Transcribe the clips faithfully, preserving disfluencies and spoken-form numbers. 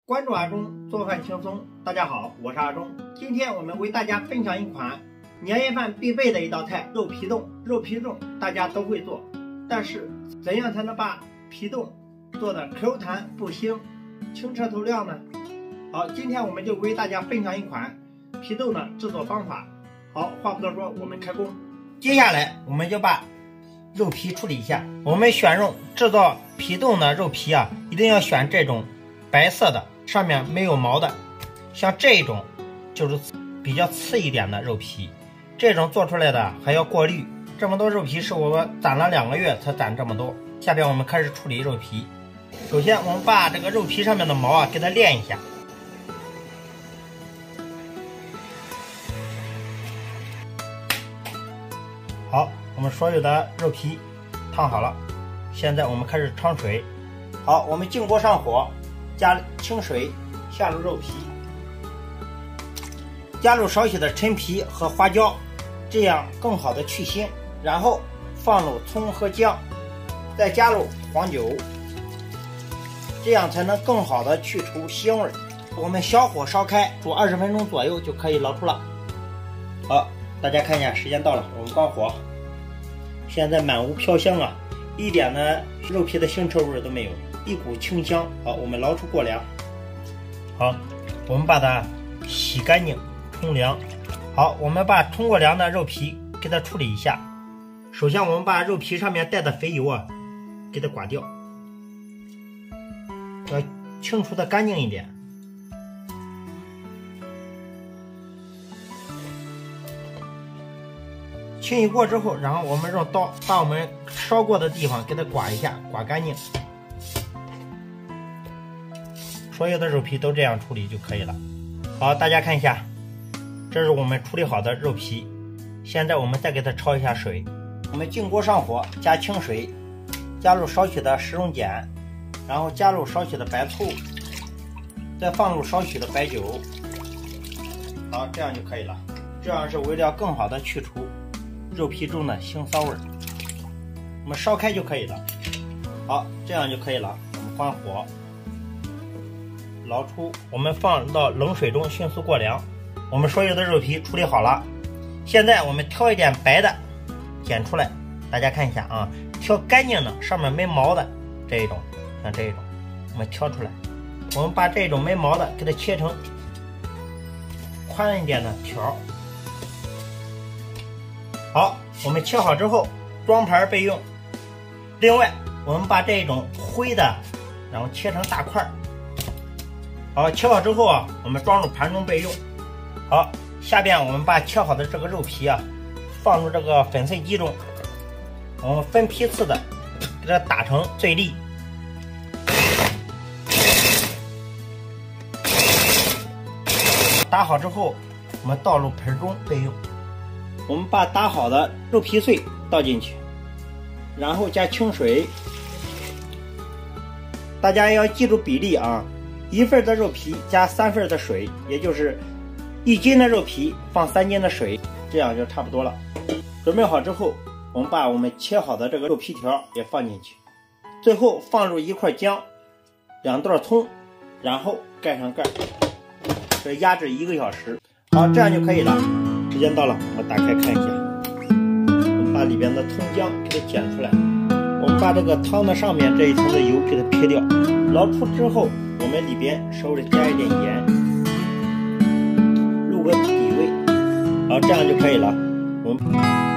关注阿忠做饭轻松，大家好，我是阿忠。今天我们为大家分享一款年夜饭必备的一道菜——肉皮冻。肉皮冻大家都会做，但是怎样才能把皮冻做的 Q 弹不腥、清澈透亮呢？好，今天我们就为大家分享一款皮冻的制作方法。好，话不多说，我们开工。接下来我们就把肉皮处理一下。我们选用制作皮冻的肉皮啊，一定要选这种白色的，上面没有毛的。像这种就是比较次一点的肉皮，这种做出来的还要过滤。这么多肉皮是我攒了两个月才攒这么多。下边我们开始处理肉皮。首先我们把这个肉皮上面的毛啊给它练一下。好，我们所有的肉皮烫好了，现在我们开始焯水。好，我们静锅上火，加清水，下入肉皮，加入少许的陈皮和花椒，这样更好的去腥。然后放入葱和姜，再加入黄酒，这样才能更好的去除腥味。我们小火烧开，煮二十分钟左右就可以捞出了。好，大家看一下，时间到了，我们关火。现在满屋飘香啊，一点的肉皮的腥臭味都没有，一股清香。好，我们捞出过凉。好，我们把它洗干净，冲凉。好，我们把冲过凉的肉皮给它处理一下。首先我们把肉皮上面带的肥油啊给它刮掉，要清除的干净一点。清洗过之后，然后我们用刀把我们烧过的地方给它刮一下，刮干净。所有的肉皮都这样处理就可以了。好，大家看一下，这是我们处理好的肉皮。现在我们再给它焯一下水。我们静锅上火，加清水，加入少许的食用碱，然后加入少许的白醋，再放入少许的白酒。好，这样就可以了。这样是为了更好的去除肉皮中的腥骚味，我们烧开就可以了。好，这样就可以了。我们关火，捞出，我们放到冷水中迅速过凉。我们所有的肉皮处理好了，现在我们挑一点白的剪出来，大家看一下啊，挑干净的，上面没毛的这一种，像这一种，我们挑出来。我们把这种没毛的给它切成宽一点的条。好，我们切好之后装盘备用。另外我们把这种灰的然后切成大块。好，切好之后啊，我们装入盘中备用。好，下边我们把切好的这个肉皮啊放入这个粉碎机中，我们分批次的给它打成碎粒。打好之后我们倒入盆中备用。我们把打好的肉皮碎倒进去，然后加清水。大家要记住比例啊，一份的肉皮加三份的水，也就是一斤的肉皮放三斤的水，这样就差不多了。准备好之后，我们把我们切好的这个肉皮条也放进去，最后放入一块姜，两段葱，然后盖上盖，这压制一个小时。好，这样就可以了。时间到了，我打开看一下，我们把里边的葱姜给它剪出来。我们把这个汤的上面这一层的油给它撇掉，捞出之后，我们里边稍微加一点盐，入个底味。好，这样就可以了。我们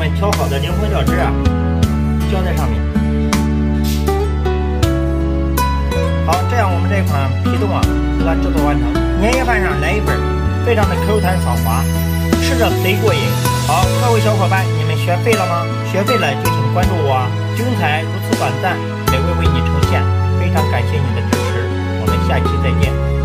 们调好的灵魂料汁啊，浇在上面。好，这样我们这款皮冻啊，就它制作完成。年夜饭上来一份，非常的 Q 弹爽滑，吃着贼过瘾。好，各位小伙伴，你们学会了吗？学会了就请关注我，精彩如此短暂，美味为你呈现。非常感谢你的支持，我们下期再见。